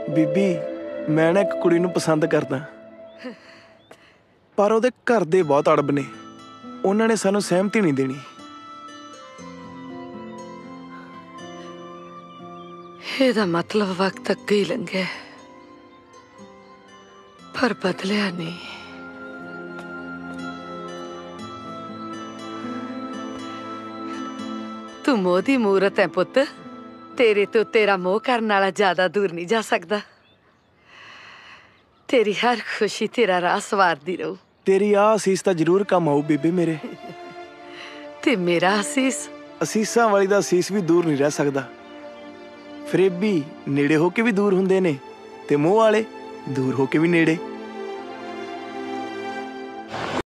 ਬੀਬੀ मैं ना एक कुड़ी नूं पसंद करदा, पर ਉਹਦੇ घर दे बहुत अड़ब ने। ਉਹਨਾਂ ਨੇ ਸਾਨੂੰ सहमति नहीं देनी। ਇਹਦਾ मतलब वक्त ਅੱਗੇ ही लंघिਆ, पर बदलिया नहीं। तू मोह दी मूरत है पुत, तेरे तो तेरा मोह करने वाला ज्यादा दूर नहीं जा सकता। तेरी हर खुशी तेरा राह सवारदी रहू। तेरी आ असीस तो जरूर कम आऊ बीबी मेरे। ते मेरा असीस? असीसां वाली दा असीस भी दूर नहीं रह सकदा। फरेबी नेड़े होके भी दूर हुंदे ने ते मोह वाले दूर होके भी नेड़े।